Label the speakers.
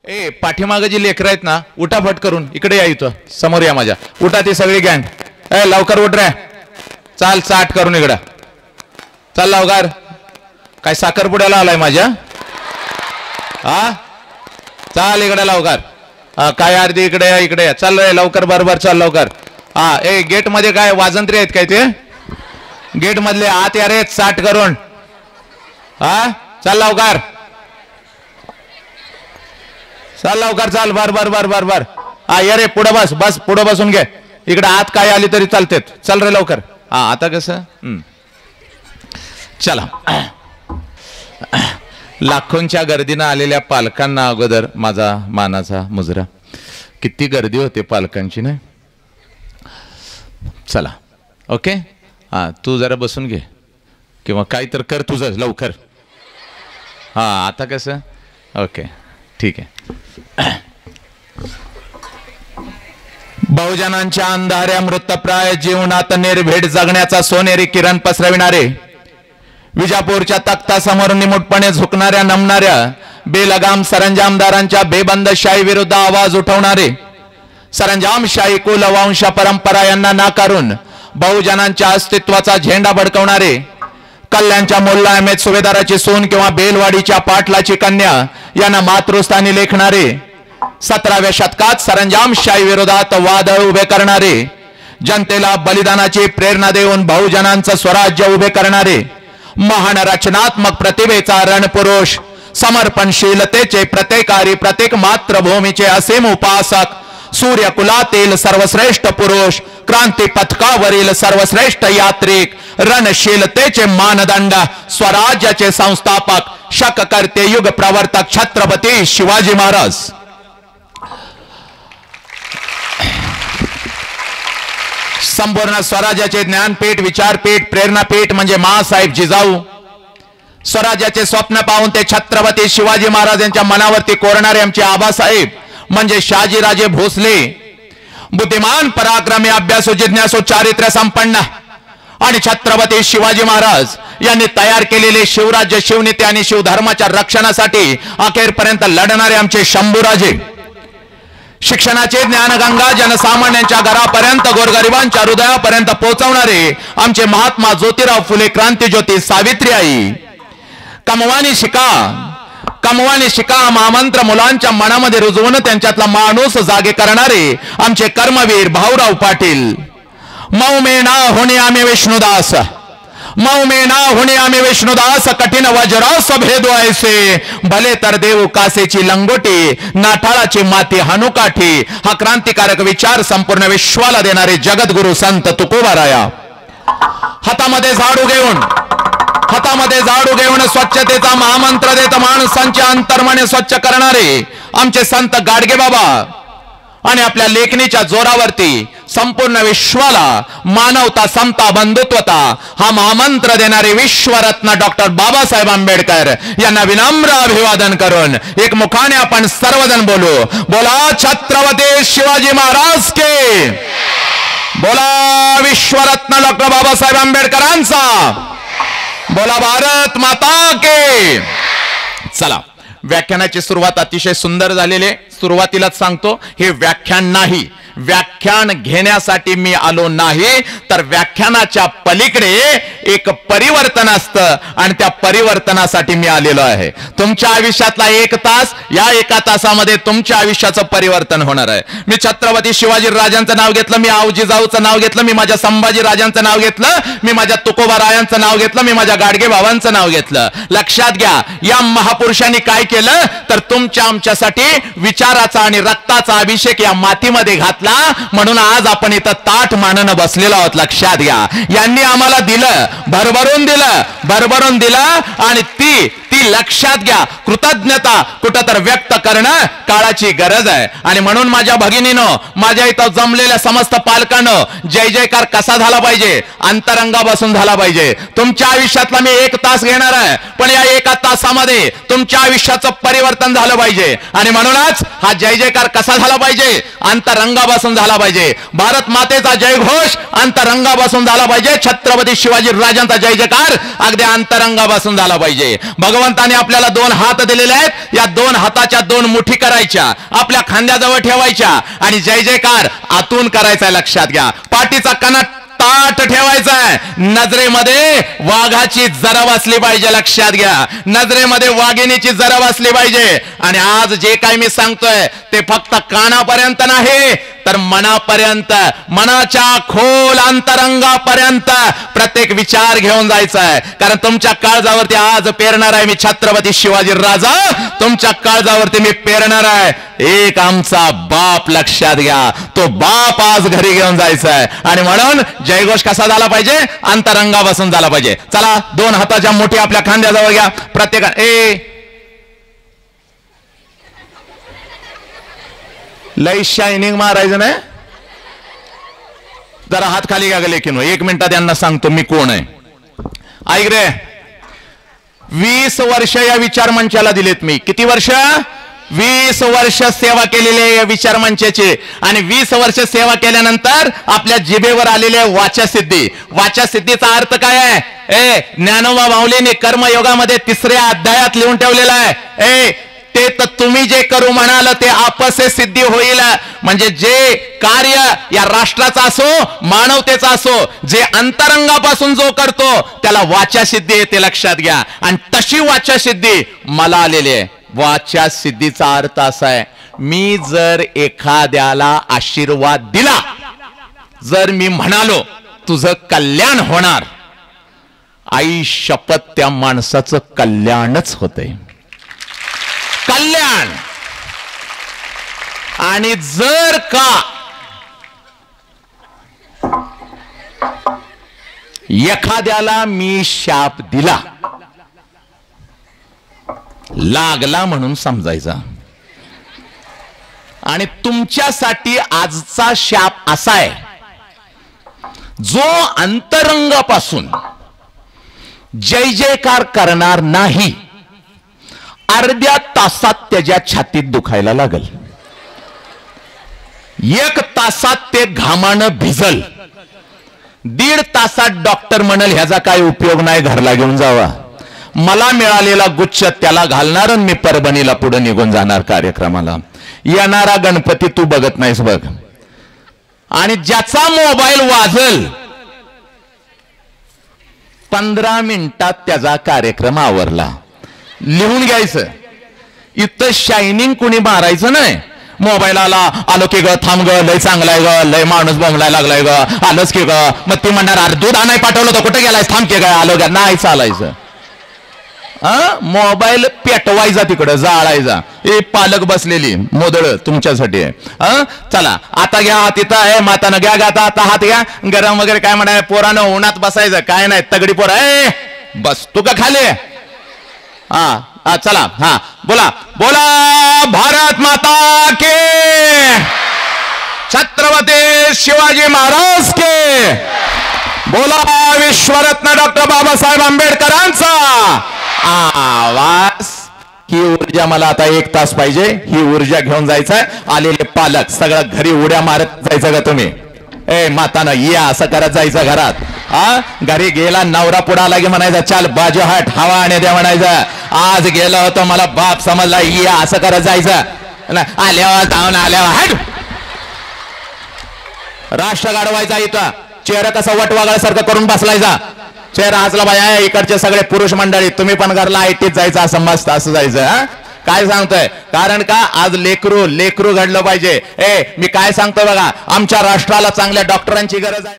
Speaker 1: ए पाठीमागे जी लेकरं आहेत ना, उठाफट करून इकडे या, इथं समोर या माझ्या. उठा ती सगळी गँग. ए लवकर उठ रे, चाल चाट करून इकडं चाल लवकर. काय साखरपुड्याला आलाय माझ्या? हा चाल इकडे लवकर. काय अर्धी इकडे या, इकडे या. चाल रे लवकर, बरोबर चाल लवकर. हा ए गेट मध्ये काय वाजंत्री आहेत काय? ते गेट मधले आत या रे चाट करून. हा चाल लवकर, चाल लवकर चाल. बर बर बर बर बर. हा ये रे पुढे बस, बस पुढे बसून घे. इकडे आत काय आली तरी चालते. चल रे लवकर. हा आता कसं चला. लाखोंच्या गर्दीनं आलेल्या पालकांना अगोदर माझा मानाचा मुजरा. किती गर्दी होते पालकांची नाही. चला ओके. हा तू जरा बसून घे किंवा काही तर कर तुझं लवकर. हा आता कसं ओके ठीक आहे. बहुजनांच्या अंधाऱ्या मृतप्राय जीवनात निर्भीड जगण्याचा सोनेरी किरण पसरविणारे, विजापूरच्या तख्तासमोर निमूटपणे झुकणाऱ्या नमणाऱ्या बेलगाम सरंजामदारांच्या बेबंदशाही विरुद्ध आवाज उठवणारे, सरंजामशाही कुलवंश परंपरा यांना नाकारून बहुजनांच्या अस्तित्वाचा झेंडा भडकवणारे, कल्याणच्या मोल्ला अहमेद सुभेदाराची सून किंवा बेलवाडीच्या पाटलाची कन्या यांना मातृस्थानी लेखणारे, 17व्या शतकात सरंजामशाही विरोधात वादळ उभे करणारे, जनतेला बलिदानाची प्रेरणा देऊन बहुजनांचं स्वराज्य उभे करणारे, महान रचनात्मक प्रतिभेचा रणपुरुष, समर्पणशीलतेचे प्रत्येकारी, प्रत्येक मातृभूमीचे असीम उपासक, सूर्यकुलातील सर्वश्रेष्ठ पुरुष, क्रांती पथकावरील सर्वश्रेष्ठ यात्रिक, रणशीलतेचे मानदंड, स्वराज्याचे संस्थापक, शककर्ते, युग प्रवर्तक छत्रपती शिवाजी महाराज. संपूर्ण स्वराज्याचे ज्ञानपीठ, विचारपीठ, प्रेरणापीठ म्हणजे माँसाहेब जिजाऊ. स्वराज्याचे स्वप्न पाहून ते छत्रपती शिवाजी महाराज यांच्या मनावरती कोरणारे आमचे आबासाहेब म्हणजे शहाजीराजे भोसले. बुद्धिमान, पराक्रमी, अभ्यासू, जिज्ञासू, चारित्र्य संपन्न आणि छत्रपती शिवाजी महाराज यांनी तयार केलेले शिवराज्य, शिवनीती आणि शिवधर्माच्या रक्षणासाठी अखेरपर्यंत लढणारे आमचे शंभूराजे. शिक्षणाचे ज्ञानगंगा जनसामान्यांच्या घरापर्यंत, गोरगरिबांच्या हृदयापर्यंत पोहोचवणारे आमचे महात्मा ज्योतिराव फुले, क्रांतीज्योती सावित्रीबाई. कमवानी शिका, कमवानी शिका महामंत्र मुलांच्या मनामध्ये रुजवून त्यांच्यातला माणूस जागे करणारे आमचे कर्मवीर भाऊराव पाटील. मऊ में ना होणे आम्ही विष्णुदास, मऊ में ना होणे आम्ही विष्णुदास, कठीण वज्रास भेदो ऐसे, भले तर देऊ कासेची लंगोटी, नाठाळाची माती हानुकाठी. हा क्रांतिकारक विचार संपूर्ण विश्वाला देणारे जगद्गुरु संत तुकोबाराया. हातामध्ये झाडू घेऊन, हातामध्ये झाडू घेऊन स्वच्छतेचा महामंत्र देत माणसांचे अंतर्मने स्वच्छ करणारे आमचे संत गाडगे बाबा आणि आपल्या लेखणीच्या जोरावरती संपूर्ण विश्वाला मानवता, समता, बंधुत्वता हा महामंत्र देणारे विश्वरत्न डॉक्टर बाबासाहेब आंबेडकर यांना विनम्र अभिवादन करून एक मुखाने आपण सर्वजण बोलू. बोला छत्रपती शिवाजी महाराज के, बोला विश्वरत्न डॉक्टर बाबासाहेब आंबेडकरांचा, बोला भारत माता के. चला व्याख्यानाची सुरुवात अतिशय सुंदर झालेली आहे. सुरुवातीलाच सांगतो हे व्याख्यान नाही, व्याख्यान घेण्यासाठी मी आलो नाही, तर व्याख्यानाच्या पलीकडे एक परिवर्तन असतं आणि त्या परिवर्तनासाठी मी आलेलो आहे. तुमच्या आयुष्यातला 1 तास, या 1 तासामध्ये तुमच्या आयुष्याचं परिवर्तन होणार आहे. मी छत्रपती शिवाजी राजांचं नाव घेतलं, मी जिजाऊचं नाव घेतलं, मी माझ्या संभाजी राजांचं नाव घेतलं, मी माझ्या तुकोबारायांचं नाव घेतलं, मी माझ्या गाडगे बाबांचं नाव घेतलं. लक्षात घ्या, या महापुरुषांनी काय केलं तर तुमच्या आमच्यासाठी विचाराचा आणि रक्ताचा अभिषेक या मातीमध्ये घातला, म्हणून आज आपण इथं ताठ माननं बसलेलो आहोत. लक्षात घ्या, यांनी आम्हाला दिलं, भरभरून दिलं, भरभरून दिलं आणि ती लक्षात घ्या, कृतज्ञता कुठं तर व्यक्त करणं काळाची गरज आहे. आणि म्हणून माझ्या भगिनीनं, माझ्या इथं जमलेल्या समस्त पालकांनो, जय जयकार कसा झाला पाहिजे? अंतरंगा बसून झाला पाहिजे. तुमच्या आयुष्यातला मी 1 तास घेणार आहे, पण या 1 तासामध्ये तुमच्या आयुष्याचं परिवर्तन झालं पाहिजे. आणि म्हणूनच हा जय जयकार कसा झाला पाहिजे? अंतरंगा बसून झाला पाहिजे. भारत मातेचा जयघोष अंतरंगा बसून झाला पाहिजे. छत्रपती शिवाजी राजांचा जय जयकार अगदी अंतरंगा बसून झाला पाहिजे. भगवंत भगवंताने आपल्याला दोन हात दिलेले आहेत, या दोन हाताच्या दोन मुठी करायच्या, आपल्या खांद्याजवळ ठेवायच्या आणि जय जयकार आतून करायचा, लक्षात घ्या. पाठीचा कणा ताट ठेवायचा आहे. नजरेमध्ये वाघाची जरब असली पाहिजे, लक्षात घ्या. नजरेमध्ये वाघिणीची जरब असली पाहिजे. आणि आज जे काही मी सांगतोय ते फक्त कानापर्यंत नाही तर मनापर्यंत, मनाच्या खोल अंतरंगापर्यंत प्रत्येक विचार घेऊन जायचा आहे. कारण तुमच्या काळजावरती आज पेरणार आहे मी छत्रपती शिवाजी राजा, तुमच्या काळजावरती मी पेरणार आहे एक आमचा बाप, लक्षात घ्या. तो बाप आज घरी घेऊन जायचा आहे. आणि म्हणून जयघोष कसा झाला पाहिजे, अंतरंगापासून झाला पाहिजे. चला, दोन हाताच्या मुठी आपल्या खांद्याजवळ घ्या. प्रत्येका लय शायनिंग मारायचं नाही, जरा हात खाली घ्या लेकिन. 1 मिनिटात यांना सांगतो मी कोण आहे. ऐक रे, 20 वर्ष या विचार मंचाला दिलेत मी. किती वर्ष? 20 वर्ष सेवा केलेली आहे या विचार मंचाची. आणि 20 वर्ष सेवा केल्यानंतर आपल्या जिभेवर आलेले वाचासिद्धी. वाचासिद्धीचा अर्थ काय आहे? ज्ञानोबा माऊलीने कर्मयोगामध्ये 3ऱ्या अध्यायात लिहून ठेवलेला आहे. ते तर तुम्ही जे करू म्हणाल ते आपसे सिद्धी होईल. म्हणजे जे कार्य या राष्ट्राचा असो, मानवतेचा असो, जे अंतरंगापासून जो करतो त्याला वाचासिद्धी येते, लक्षात घ्या. आणि तशी वाचासिद्धी मला आलेली आहे. वाचा सिद्धीचा अर्थ असा आहे, मी जर एखाद्याला आशीर्वाद दिला, जर मी म्हणालो तुझं कल्याण होणार, आई शपथ त्या माणसाचं कल्याणच होतंय, कल्याण. आणि जर का एखाद्याला मी शाप दिला, लागला म्हणून समजायचा. आणि तुमच्यासाठी आजचा शाप असा आहे, जो अंतरंगापासून जय जयकार करणार नाही, अर्ध्या तासात त्याच्या छातीत दुखायला लागल. 1 तासात ते घामानं भिजल. 1.5 तासात डॉक्टर म्हणल ह्याचा काय उपयोग नाही, घरला घेऊन जावा. मला मिळालेला गुच्छ त्याला घालणार आणि मी परभणीला पुढे निघून जाणार कार्यक्रमाला. येणारा गणपती तू बघत नाहीस बघ. आणि ज्याचा मोबाईल वाजल 15 मिनिटात त्याचा कार्यक्रम आवरला. लिहून घ्यायचं. इथं शायनिंग कुणी मारायचं नाही. मोबाईल आलो की ग, थांब ग, लय चांगलाय ग, लय माणूस बोंबलायला लागलाय ग, आलोच की ग. मग ती म्हणणार अरे दूध आणाय पाठवलं तर कुठे गेलाय, थांब की ग, आलो ग. नाही चालायचं. मोबाईल पेटवायचा, तिकडं जाळायचा. हे पालक बसलेली मोदळ तुमच्यासाठी आहे. चला आता घ्या, तिथं आहे मातानं, घ्या घ्या आता हात घ्या. गरम वगैरे काय म्हणाय, पोरानं उन्हात बसायचं काय नाही, तगडी पोर आहे. बस तू का खाली. चला, बोला बोला भारत माता के, छत्रपती शिवाजी महाराज के, बोला विश्वरत्न डॉक्टर बाबासाहेब आंबेडकरांचा आवाज. ही ऊर्जा मला आता 1 तास पाहिजे. ही ऊर्जा घेऊन जायचंय. आलेले पालक सगळं घरी उड्या मारत जायचं का तुम्ही? मातानं या असं करत जायचं घरात. घरी गेला नवरा पुढे आला की म्हणायचं चाल बाजू हट, हवा आणि द्या म्हणायचं. आज गेलो होतो मला बाप समजला, या असं करत जायचं. आल्यावर जाऊन आल्यावर हट. राष्ट्र गाडवायचा. इथं चेहरा कसा वटवागळ्यासारखं करून बसलायचा. चेहरा हसला बाया. इकडचे सगळे पुरुष मंडळी तुम्ही पण घरला आयटीत जायचं असं मस्त असं जायचं. काय सांगतोय? कारण का आज लेकरू घडलं पाहिजे. मी काय सांगतोय बघा, आमच्या राष्ट्राला चांगल्या डॉक्टरांची गरज आहे.